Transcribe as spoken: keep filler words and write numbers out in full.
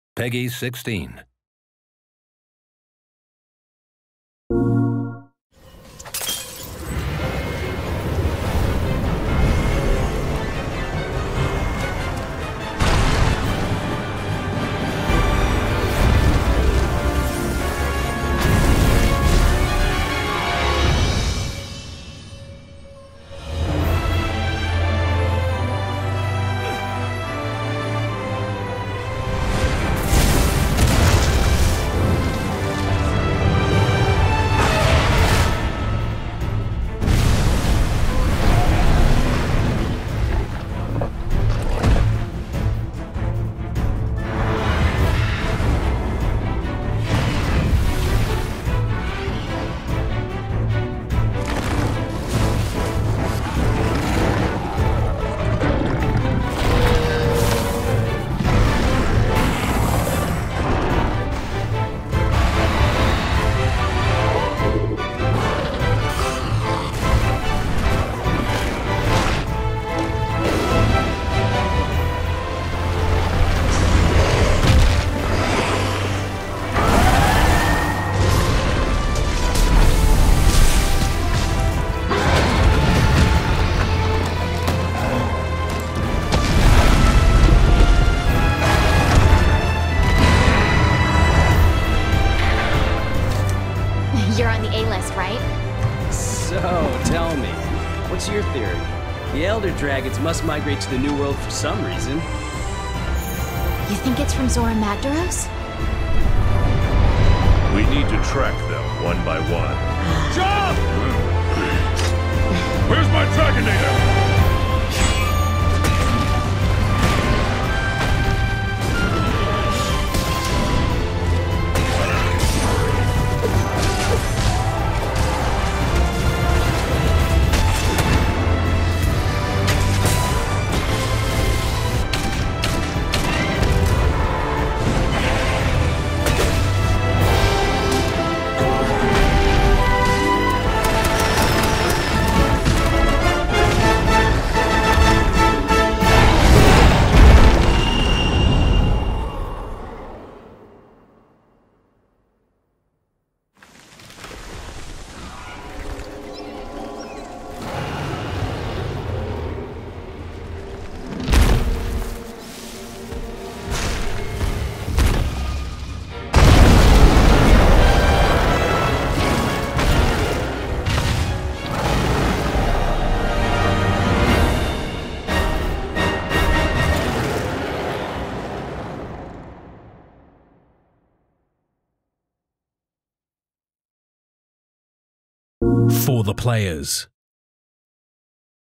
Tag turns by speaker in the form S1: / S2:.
S1: Peggy sixteen.
S2: You're on the A-list, right?
S3: So, tell me, what's your theory? The Elder Dragons must migrate to the New World for some reason.
S2: You think it's from Zora Magdaros?
S4: We need to track them one by one. Jump! Where's my Dragonator?
S5: For the players.